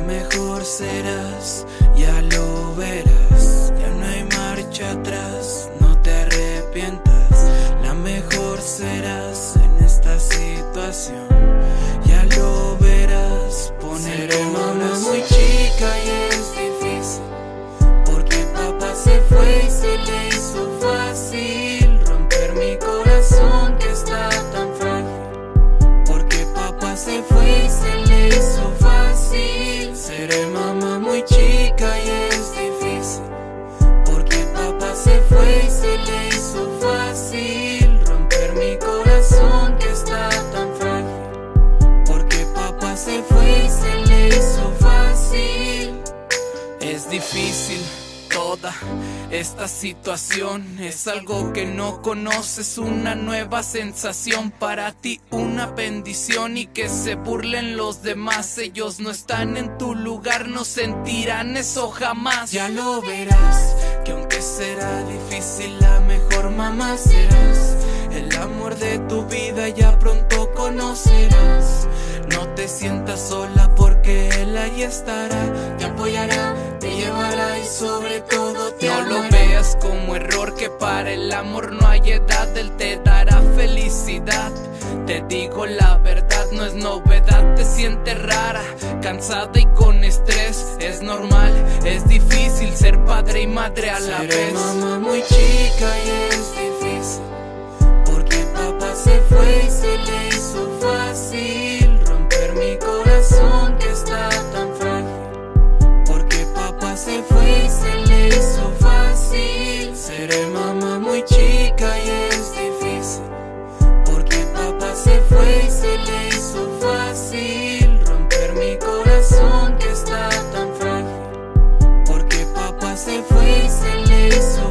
mejor serás, ya lo verás. Ya no hay marcha atrás, no te arrepientas. La mejor serás en esta situación, ya lo verás. Seré mamá muy chica y es difícil, porque papá se fue y se le hizo fácil romper mi corazón que está tan frágil. Porque papá se fue y se le hizo fácil. Seré mamá muy chica y es difícil, porque papá se fue y se le hizo fácil romper mi corazón que está tan frágil. Porque papá se fue y se le hizo fácil. Es difícil toda esta situación, es algo que no conoces, una nueva sensación. Para ti una bendición y que se burlen los demás. Ellos no están en tu lugar, no sentirán eso jamás. Ya lo verás, que aunque será difícil, la mejor mamá serás. El amor de tu vida ya pronto conocerás. No te sientas sola porque él ahí estará. Te apoyará, te llevará y sobre todo te amará. No lo veas como error, que para el amor no hay edad. Él te dará felicidad. Te digo la verdad, no es novedad. Te sientes rara, cansada y con estrés. Es normal, es difícil ser padre y madre a la vez. Seré mamá muy chica y es difícil, porque papá se fue y se le hizo fácil romper mi corazón que está tan frágil. Porque papá se fue y se le hizo fácil. Seré mamá muy chica y es difícil, porque papá se fue y se le hizo fácil romper mi corazón que está tan frágil. Porque papá se fue y se le hizo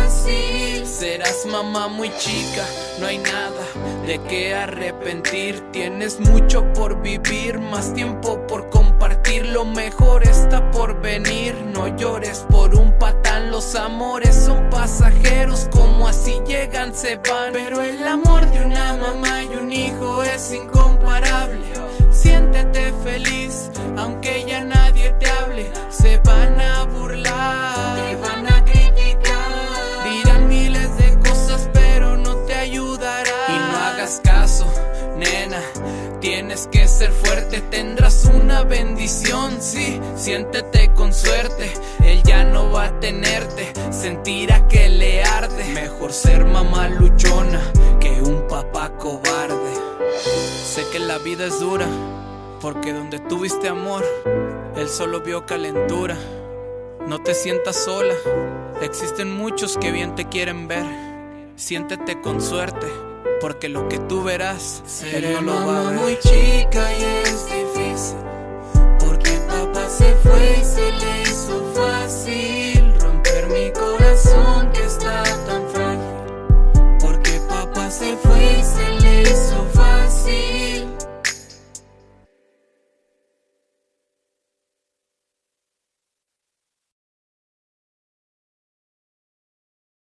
fácil. Serás mamá muy chica, no hay nada de qué arrepentir. Tienes mucho por vivir, más tiempo por compartir. Lo mejor está por venir. No llores por un patán, los amores son pasajeros, como así llegan se van. Pero el amor de una mamá y un hijo es incomparable. Siéntete feliz, aunque ya nadie te hable. Se van a burlar, te van a criticar, dirán miles de cosas pero no te ayudará. Y no hagas caso, nena, tienes que ser fuerte. Tendrás una bendición, sí, siéntete con suerte. Él ya no va a tenerte, sentirá que le arde. Mejor ser mamá luchona que un papá cobarde. Sé que la vida es dura, porque donde tuviste amor, él solo vio calentura. No te sientas sola, existen muchos que bien te quieren ver. Siéntete con suerte, porque lo que tú verás, él no lo va a ver. Seré mamá muy chica y es difícil, porque papá se fue y se le hizo fácil romper mi corazón que está tan frágil. Porque papá se fue